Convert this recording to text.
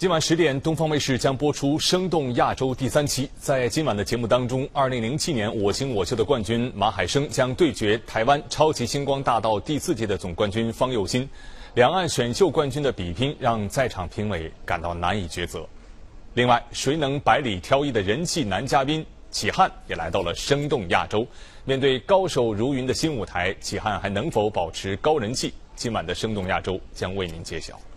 今晚10点，东方卫视将播出《生动亚洲》第3期。在今晚的节目当中，2007年我行我秀的冠军马海生将对决台湾超级星光大道第4届的总冠军方佑兴。两岸选秀冠军的比拼让在场评委感到难以抉择。另外，谁能百里挑一的人气男嘉宾启汉也来到了《生动亚洲》。面对高手如云的新舞台，启汉还能否保持高人气？今晚的《生动亚洲》将为您揭晓。